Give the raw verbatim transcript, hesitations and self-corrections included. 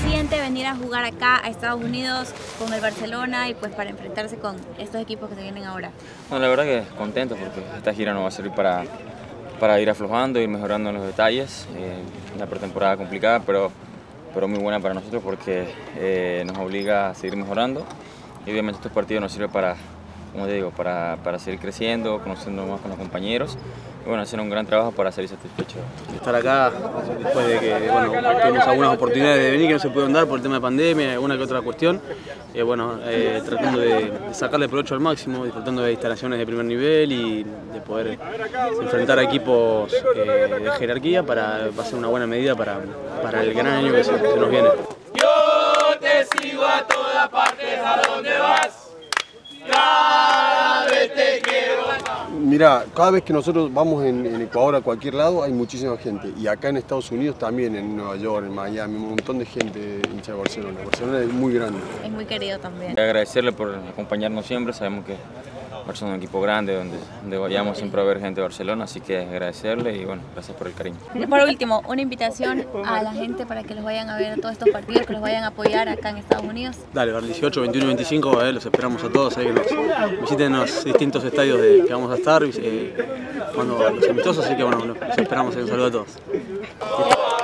siente venir a jugar acá a Estados Unidos con el Barcelona y pues para enfrentarse con estos equipos que se vienen ahora? No, la verdad que contento porque esta gira nos va a servir para, para ir aflojando, ir mejorando en los detalles. Eh, una pretemporada complicada, pero, pero muy buena para nosotros porque eh, nos obliga a seguir mejorando. Y obviamente estos partidos nos sirven para, como te digo, para, para seguir creciendo, conociendo más con los compañeros. Y bueno, hacer un gran trabajo para salir satisfecho. Estar acá después de que bueno, tuvimos algunas oportunidades de venir que no se pudieron dar por el tema de pandemia, alguna que otra cuestión. Eh, bueno, eh, tratando de, de sacarle provecho al máximo, disfrutando de instalaciones de primer nivel y de poder enfrentar a equipos eh, de jerarquía para, para hacer una buena medida para, para el gran año que se, que se nos viene. Yo te sigo a todas partes, ¿a dónde vas? Cada vez te quiero. Mirá, cada vez que nosotros vamos en, en Ecuador a cualquier lado hay muchísima gente. Y acá en Estados Unidos también, en Nueva York, en Miami, un montón de gente hincha de Barcelona. Barcelona es muy grande. Es muy querido también. Agradecerle por acompañarnos siempre, sabemos que Barcelona es un equipo grande donde, donde vayamos siempre a ver gente de Barcelona, así que agradecerle y bueno, gracias por el cariño. Y por último, una invitación a la gente para que los vayan a ver a todos estos partidos, que los vayan a apoyar acá en Estados Unidos. Dale, para el dieciocho, veintiuno y veinticinco, eh, los esperamos a todos, eh, que nos visiten los distintos estadios de, que vamos a estar, eh, cuando los amistosos, así que bueno, los esperamos, eh, un saludo a todos.